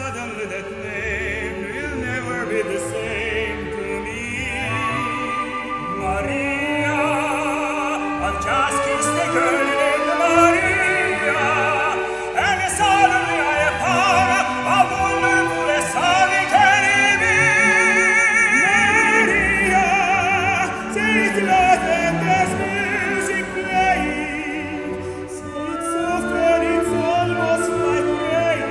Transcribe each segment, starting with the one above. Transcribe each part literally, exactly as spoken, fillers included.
suddenly that name will never be the same to me. Maria, I've just kissed a girl named Maria, and suddenly I have found a woman who is sorry carry me. Maria, say it loud and there's music playing. Say it soft and it's almost like rain.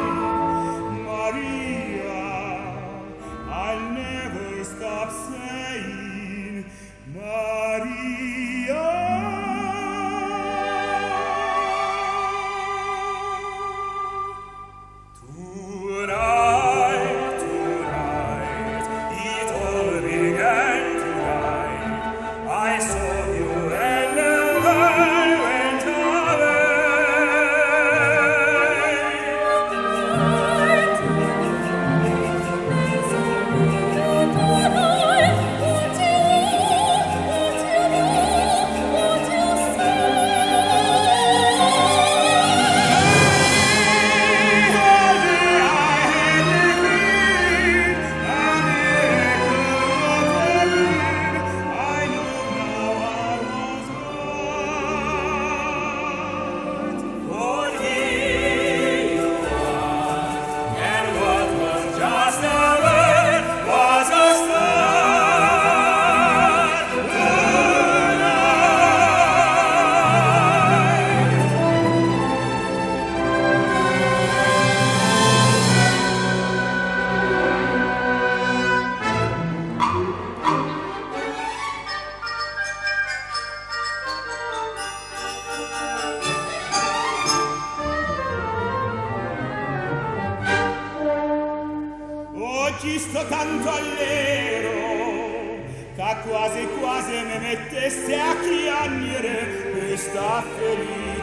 Maria, I'll never stop saying Maria. Tonight, tonight, it all began tonight. I saw you and the world went Oggi sto tanto all'ero che quasi quasi mi mettesse a chiagnere questa felice